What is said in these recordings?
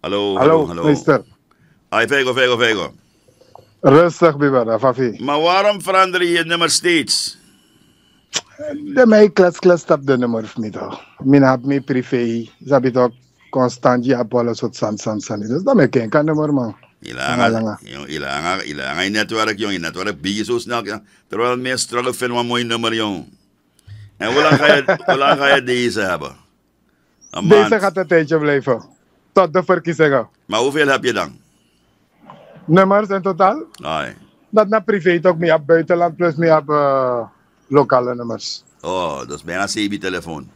Hallo, hallo, Hallo, hallo. mister. Ay, Vego, Vego, Vego. Rustig, Bibara, Fafi. Maar waarom verander je het nummer steeds? De mij klas tap de nummer of me toch. Min heb me privé. Sabi toch constant je apolo sot san. Dus dat me ken kan nummer man. Langa Ilangan, langa. yung ilangan yung network, yung network biggie zo snel. Terwijl meer struggle vinden we een mooi nummer, jong. En hoe lang ga je deze hebben? Een Deze maand. gaat een tijdje blijven. Tot de verkiezingen. Maar hoeveel heb je dan? Nummers in totaal? Ay. Dat na privé toch me op buitenland plus me op lokale nummers. Oh, dat is bijna CB-telefoon.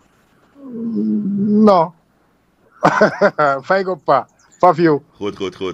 No. Fijg op pa. Fafio. Goed.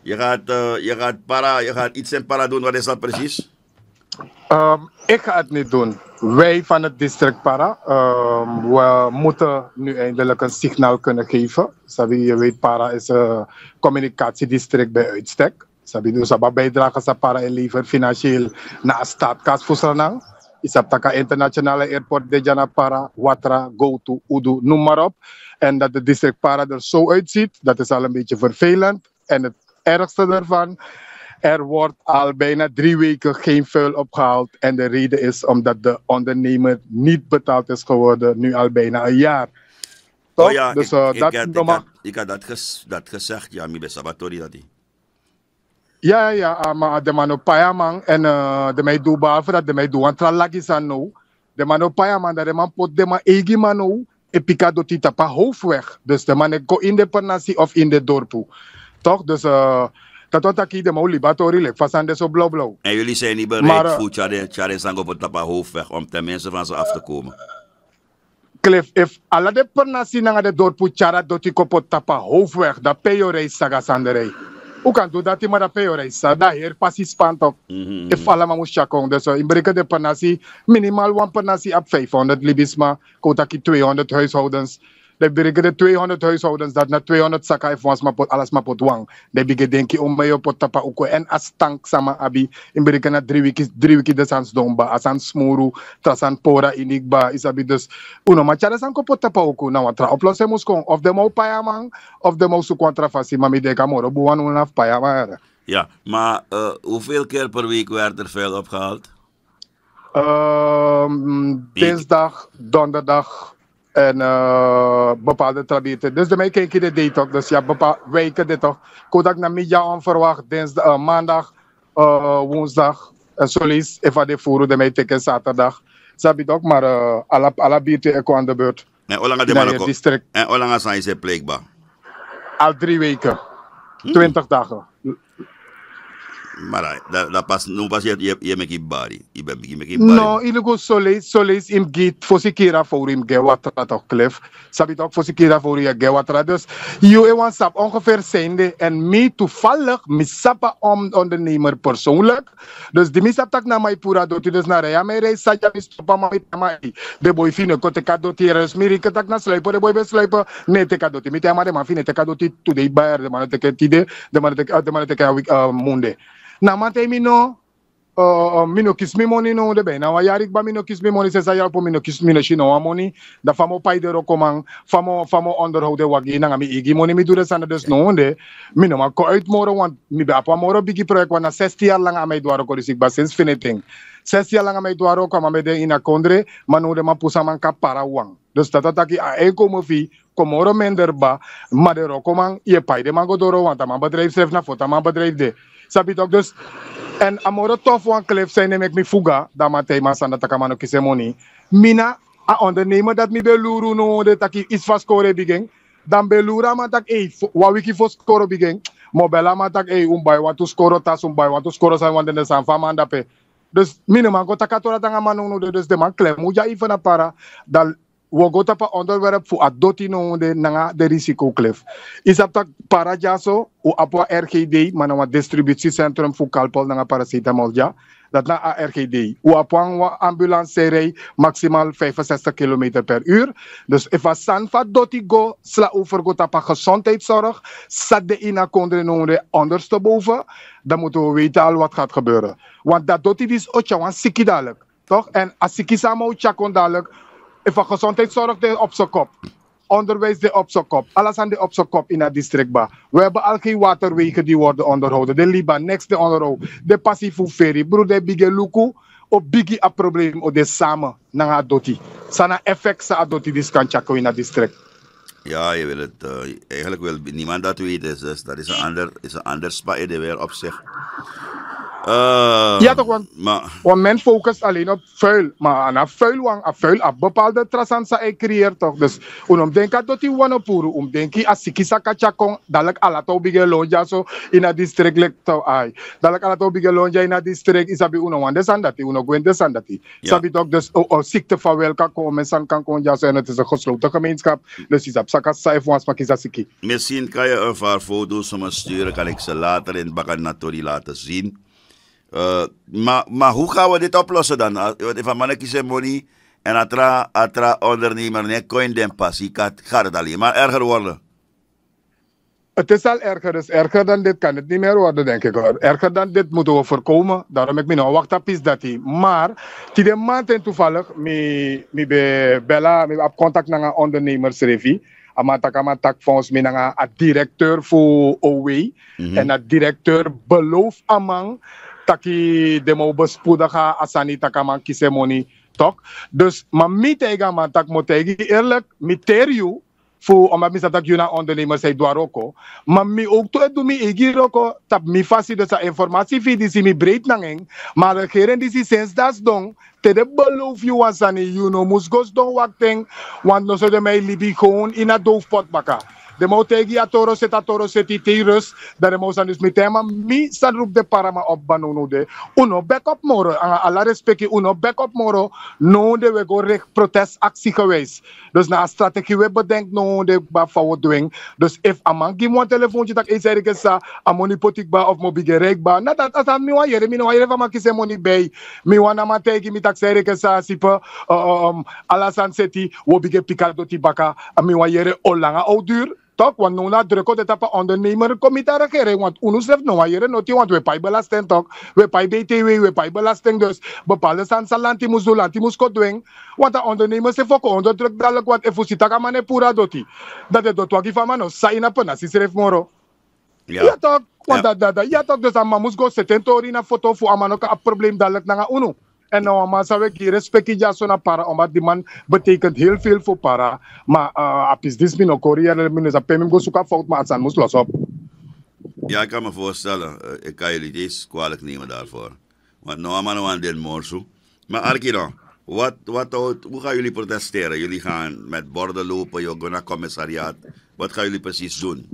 Je gaat iets in para doen. Wat is dat precies? Ik ga het niet doen. Wij van het district Para, we moeten nu eindelijk een signaal kunnen geven. Sabi, je weet, Para is een communicatiedistrict bij uitstek. Sabi, dus we bijdragen sa Para en leveren financieel naar een staatkas voor Suriname. Is op taka internationale airport de Jana Para, Watra, Go-To, Udu, noem maar op. En dat de district Para er zo uitziet, dat is al een beetje vervelend. En het ergste daarvan, er wordt al bijna 3 weken geen vuil opgehaald. En de reden is omdat de ondernemer niet betaald is geworden, nu al bijna een jaar. Toch? Oh ja, Dus, ik had dat gezegd. Ja, mi best sabatori dat die. Ja, maar de man op Payaman en de mij doen behalve dat de mij doen aan tralagisan nou. De man op Payaman, dat de man pot de man egi man nou, en pika do tita pa hoofdweg. Dus de man go in de pernatie of in de dorpu. Toch? Dus dat wat ik de man libatori lek, vasan de zo blauw. En jullie zijn niet bereid voor Tjare Sango op het tapa hoofdweg om tenminste van ze af te komen. Cliff, if alla de pernatie na de dorpu chara doti kopot tapa hoofdweg, dat peyo reis saga sanderei. Hoe kan dat maar dat peyo reis? Daar hier passie spant op. If alla ma moest chakong. Dus in breken de pernatie, minimaal 1 pernatie op 500 libisma, kotaki 200 huishoudens. De breken de 200 huishoudens, dat na 200 saka heeft ons maar pot, alles maar pot wang. De breken denki om mij op tapa uko en astank sama abi. In breken na 3 wiki de sans domba, asan smuru, trasan pora inikba, isabi dus. Uno ma chara san ko pot tapa uko na watra. Oplossen moest kon, of de mau payaman, of de mau su contrafasi, mami de kamoro, buwan unaf payaman. Ja, maar hoeveel keer per week werd er vuil opgehaald? Dinsdag, donderdag en bepaalde trabieten. Dus de mij kijk je de date ook. Dus ja, bepaalde weken dit toch. Kodak na media onverwacht, dinsdag, maandag, woensdag. En zoiets, even de voeren de mij teken zaterdag. Sabi toch, maar alle bierten ik aan de beurt. En hoe lang zijn ze pleegbaar? Al 3 weken. 20 dagen. Maar dat pas, nu pas je met je body. Je bent met je body. No, ilugo solis im git fosikira voor im gewatra toch Cliff. Sabi toch fosikira voor je gewatra. Dus je ewan sap ongeveer zijnde en me toevallig misapa ondernemer persoonlijk. Dus die misap tak na mij pura doti dus na rea mij reis saja mistopa mij de boy fine kote kadoti res miri ketak na sluipen de boy be sluipen ne te kadoti mi te maar de man fine te kadoti today bayer de man te ketide de man te monde. Na mate mino mino kiss me money no de bem. Na yarik ba mino kiss me money se sa po mino kiss mino shino money. Da famo pai de rokomang famo onderhouden wagi na mi igi money mi dure sana dus no de. Mino ma ko uit moro want mi ba pa moro bigi project wana 60 jaar lang amai duaro ko risik ba since finishing. 6 jaar lang amai duaro ko ma de ina kondre manu de ma pusa man ka para wang. Dus dat taki a eko mo fi komoro mender ba ma de rokomang ye pai de mango doro want ma bedrijf schrijf na foto ma bedrijf de. Sabi toch dus en amoro tof wan Cliff zijn neem ik mi fuga da matei masanda takamano kisemoni mina a ondernemer dat mi beluru no de taki is vast score bigeng dan belura ma tak wa wiki fos score bigeng mobela ma tak umbai watu score tas umbai watu score sa wan de san fama ndape dus mina man ko takatora tanga manu no dus de man Cliff muja ifana para dal wogota pa onderwerp voor adoti no de nanga de risico Cliff. Is dat tak para jaso o apwa RGD manawa distributiecentrum voor kalpol nanga paracetamol ja. Dat na RGD. O apwa ambulance rij maximaal 65 km per uur. Dus if a sanfa doti go sla overgota pa gezondheidszorg, zat de ina kondre no de ondersteboven, dan moeten we weten al wat gaat gebeuren. Want dat doti is otja wan siki dadelijk. Toch? En als siki samen otja kon dadelijk, even gezondheidszorg op zijn kop. onderwijs de op zijn kop. Alles aan de op zijn kop in het district. We hebben al geen waterwegen die worden onderhouden. De Liba, niks te onderhouden. De passieve ferry. Broer, de bige luku. Op bigi a probleem o de samen na adoti. Sana effect sa adoti dis kan chako in het district. Ja, je wil het. Eigenlijk wil niemand dat weten. Dus dat is een ander spa in de weer op zich. Ja, toch, want men focust alleen op vuil. Maar aan vuil, op bepaalde trasansa creëert toch. Dus, denk dat die wanopuru, denk je, als sikisa kachakong, dadelijk alato bige lonja zo in het district lecto ai. Dadelijk alato bige lonja in het district, isabi wande sandati, gwende sandati. Sabi toch, dus, ziekte van welke komen, san kan konja zo, en het is een gesloten gemeenschap. Dus, isap sakas sa efwans makisa siki. Misschien kan je een paar foto's van me sturen, kan ik ze later in Bakanatori laten zien. Maar hoe gaan we dit oplossen dan? Van mannen kiezen money en atra ondernemer nee coin den passie gaat het alleen maar erger worden. Het is al erger, dus erger dan dit kan het niet meer worden, denk ik. Erger dan dit moeten we voorkomen. Daarom heb ik nou wacht op is dat hij. Maar, die de maand en toevallig, ik heb contact met een ondernemersrevie. Amatak volgens mij naar een directeur voor OW. En een directeur beloof amang. Taki demo bespoedigen asani takaman kisemoni toch. Dus maar mi tega man tak mo tegi eerlijk miterio voor omdat mi dat je na ondernemer zei dwaroko. Maar mi ook to edu mi egiroko tap mi fasi de sa informatie vidi si mi breed nangeng. Maar de keren die sens das dong te de beloof you asani you know musgos dong wakteng want no so de mij libi gewoon in a doofpot baka. De motegi a toro seti tirus dat de mosan dus met hem mi san roep de parama op banono de uno backup moro alla respecti uno backup moro no de we go recht protestactie geweest dus na strategie we bedenk no de ba forward doing dus if a man give one telefoontje dat is ergens sa a money politik ba of mobile rek ba na dat as mi wa yere van makise money bay mi wana mategi mi tak ergens sa sipa alla san seti wo bige picado tibaka mi wa yere olanga oudur toch, want nu na druk op de tapa ondernemer comité regering, want UNUSREF no ayere noti, want we pay belasting toch, we pay BTW, we pay belasting dus, bepaalde sansalanti muzulanti muskotwing, want de ondernemers se foko onder druk dadelijk, want efusita kamane pura doti, dat de dotwagi van mano, sa ina pena, si seref moro. Ja toch, want ja toch, dus amma mus go setentori na foto fu amano ka probleem dadelijk na UNU. En nou, maar zou ik respectje ja zo naar para, omdat die man betekent heel veel voor para. Maar apis dis min Korea, min is apem go zoeken fout, maar het zijn moest los op. Ja, ik kan me voorstellen. Ik kan jullie deze kwalijk nemen daarvoor. Want nou, maar aan den morso. Maar Arkino, hoe gaan jullie protesteren? Jullie gaan met borden lopen, jullie gaan naar commissariaat. Wat gaan jullie precies doen?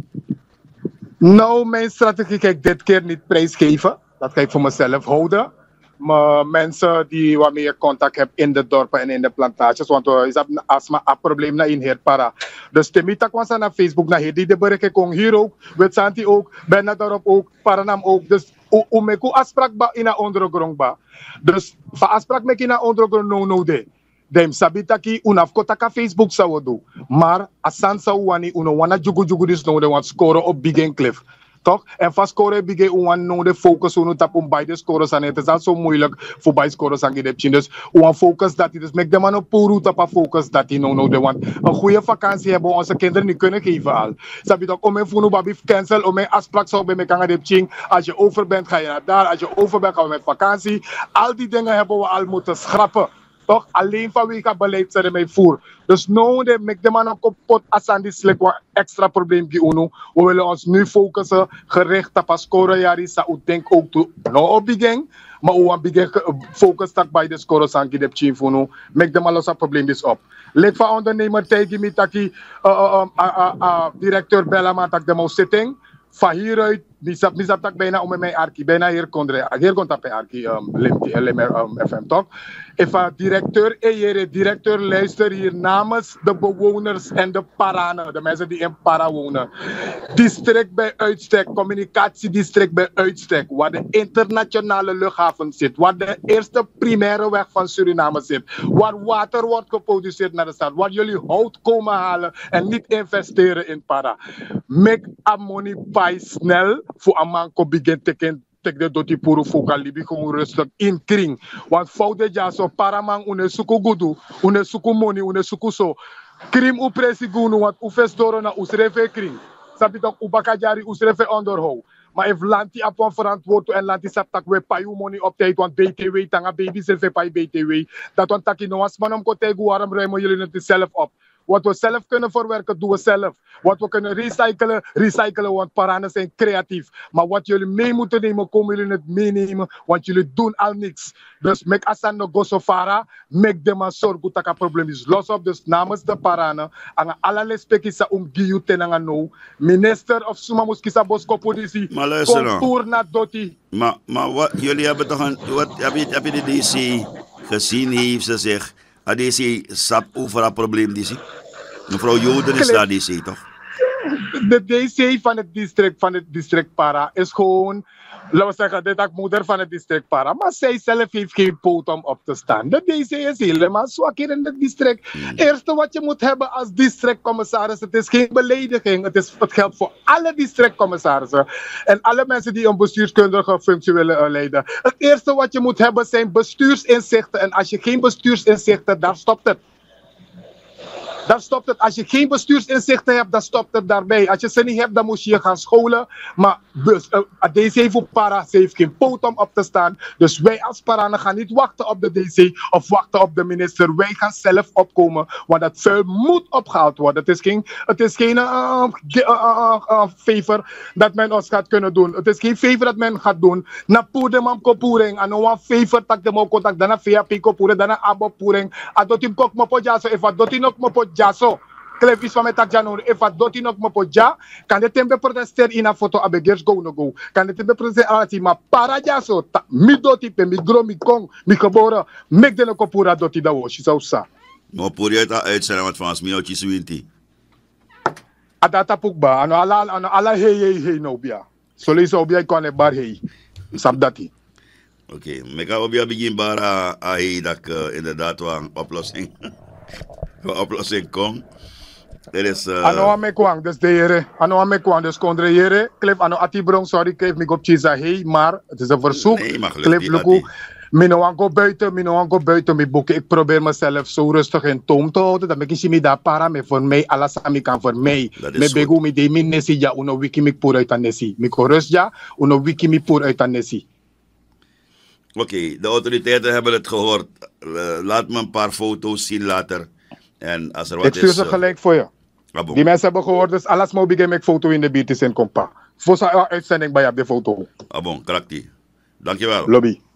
Nou, mijn strategie ga ik dit keer niet prijsgeven. Dat ga ik voor mezelf houden. Maar mensen die waarmee je contact hebt in de dorpen en in de plantages, want is dat asma een probleem na in para. Dus temita kwam naar Facebook na die de bereken kon hier ook, Wetsanti ook, Bijna dorp ook, Paranam ook. Dus meku afspraak ba in een ondergrond ba. Dus van afspraak met in een ondergrond no de. Dem sabitaki unafkotaka Facebook zou doen. Maar asan zou wani uno wana jugu dis no de want scoren op Big and Cliff. Toch? En van scoren bige uwan no de focus unu tap om beide scores aan het is al zo moeilijk voor beide scores aan gedepchen. Dus uwan focus dat hij dus make de man op puru tap focus dat hij no de want een goede vakantie hebben onze kinderen niet kunnen geven al. Sabi toch om een funu babi cancel om een afspraak zou bij me kan gedepchen. Als je over bent ga je naar daar, als je over bent gaan we met vakantie. Al die dingen hebben we al moeten schrappen. Toch? Alleen vanwege beleid zijn ermee voer. Dus nou de make de man op kapot als aan die slek wat extra probleem die uno. We willen ons nu focussen gericht op scoren jari sa u denk ook to no op begin. Maar we want begin focus tak bij de scores aan die chief uno. Make de man los probleem dus op. Lid van ondernemer tegen me taki directeur bella maar tak de mo sitting. Van hieruit misap tak bijna om mijn arki bijna hier komt op arki LMR FM toch. Even directeur luister hier namens de bewoners en de paranen, de mensen die in para wonen. District bij uitstek, communicatiedistrict bij uitstek, waar de internationale luchthaven zit, waar de eerste primaire weg van Suriname zit, waar water wordt geproduceerd naar de stad, waar jullie hout komen halen en niet investeren in para. Make a money pay snel voor een man ko begin teken tek de doti puru foka libi gewoon rustig in kring. Want fout de ja so paramang une suku gudu, une suku money, une suku so. Krim u presigunu, want u festoro na usrefe krim. Sabi toch, u bakajari usrefe onderhou. Maar if lanti apon verantwoord en lanti saptak we payu money op tijd, want BTW, tanga baby zelf pay BTW. Dat want taki no as manom ko tegu waarom ruimen jullie het zelf op? Wat we zelf kunnen verwerken, doen we zelf. Wat we kunnen recyclen, recyclen, want paranen zijn creatief. Maar wat jullie mee moeten nemen, komen jullie het meenemen, want jullie doen al niks. Dus mek asan no go so fara, mek de man zorg dat het probleem is los op. Dus namens de paranen, aan alle respecten sa giyu tenanga no, minister of suma muskisa bosko politie, contour na doti. Maar wat, jullie hebben toch een, wat, heb je de DC gezien, heeft ze zich, DC sap over het probleem, DC? Mevrouw Joden is daar DC, toch? De DC van het district Para is gewoon, laten we zeggen, de moeder van het district Para. Maar zij zelf heeft geen poot om op te staan. De DC is helemaal zwak hier in het district. Eerste wat je moet hebben als districtcommissaris, het is geen belediging. Het geldt voor alle districtcommissarissen. En alle mensen die een bestuurskundige functie willen leiden. Het eerste wat je moet hebben zijn bestuursinzichten. En als je geen bestuursinzichten hebt, daar stopt het. Dan stopt het. Als je geen bestuursinzichten hebt, dan stopt het daarbij. Als je ze niet hebt, dan moet je je gaan scholen. Maar deze heeft voor Para, ze heeft geen poot om op te staan. Dus wij als Paranen gaan niet wachten op de DC of wachten op de minister. Wij gaan zelf opkomen, want dat vuil moet opgehaald worden. Het is geen favor dat men ons gaat kunnen doen. Het is geen favor dat men gaat doen. Na poedemam kopuring, en een favor tak de mokotak, dan een VAP kopuring, dan een abo puring. Adotim kok mopo jaso, if adotin ook mopo jaso. Klef is van met tak januari, if adotin ook mopo ja, kan de tembe protester in een foto abegers go no go. Kan de tembe protester alati, maar para jaso, mi doti pe, mi gro, mi kong, mi geboren, mek de no kopura doti da wo, shisa sa. Maar puri uitzenden wat van ons, mi ochi swinti. Adata pukba, ano ala hey no bia. So lees obia kon e bar hey. Sabdati. Oké, meka obia begin bara ai dat inderdaad wel een oplossing. Een oplossing komt. Er is ano ame kwang dus de here. Ano ame kwang dus kondre here. Klef ano atibrong sorry klef mi gop chisa hey, maar het is een verzoek. Nee, klef luku. Mino aan go buiten, mi boeken. Ik probeer mezelf zo rustig in toom te houden. Dat ik me daar para me voor mij, alles aan me kan voor mij. Me begu mi de min nesi ja, uno wiki mi pur uit aan nesi. Mi korus ja, uno wiki mi pur uit aan nesi. Oké, de autoriteiten hebben het gehoord. Laat me een paar foto's zien later. En als er wat ik stuur ze gelijk voor je. Bon. Die mensen hebben gehoord, dus alles moet ik met foto in de BTC en compa. Voor zijn uitzending bij op de foto. Bon, krakti. Dankjewel. Lobby.